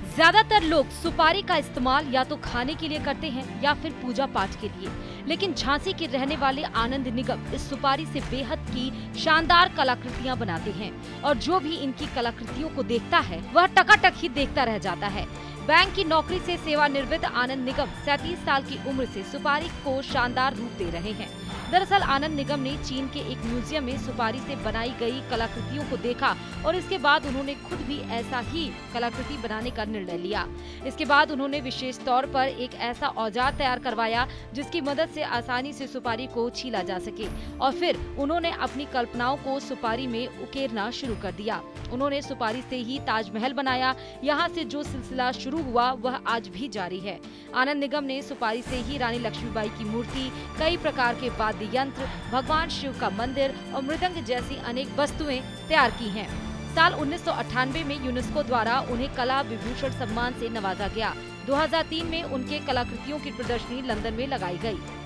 ज्यादातर लोग सुपारी का इस्तेमाल या तो खाने के लिए करते हैं या फिर पूजा पाठ के लिए, लेकिन झांसी के रहने वाले आनंद निगम इस सुपारी से बेहद की शानदार कलाकृतियां बनाते हैं और जो भी इनकी कलाकृतियों को देखता है वह टकाटक ही देखता रह जाता है। बैंक की नौकरी से सेवानिवृत्त आनंद निगम 37 साल की उम्र से सुपारी को शानदार रूप दे रहे हैं। दरअसल आनंद निगम ने चीन के एक म्यूजियम में सुपारी से बनाई गई कलाकृतियों को देखा और इसके बाद उन्होंने खुद भी ऐसा ही कलाकृति बनाने का निर्णय लिया। इसके बाद उन्होंने विशेष तौर पर एक ऐसा औजार तैयार करवाया जिसकी मदद से आसानी से सुपारी को छीला जा सके और फिर उन्होंने अपनी कल्पनाओं को सुपारी में उकेरना शुरू कर दिया। उन्होंने सुपारी से ही ताजमहल बनाया। यहाँ से जो सिलसिला शुरू हुआ वह आज भी जारी है। आनंद निगम ने सुपारी से ही रानी लक्ष्मीबाई की मूर्ति, कई प्रकार के वाद्य यंत्र, भगवान शिव का मंदिर और मृदंग जैसी अनेक वस्तुएं तैयार की हैं। साल 1998 में यूनेस्को द्वारा उन्हें कला विभूषण सम्मान से नवाजा गया। 2003 में उनके कलाकृतियों की प्रदर्शनी लंदन में लगाई गई।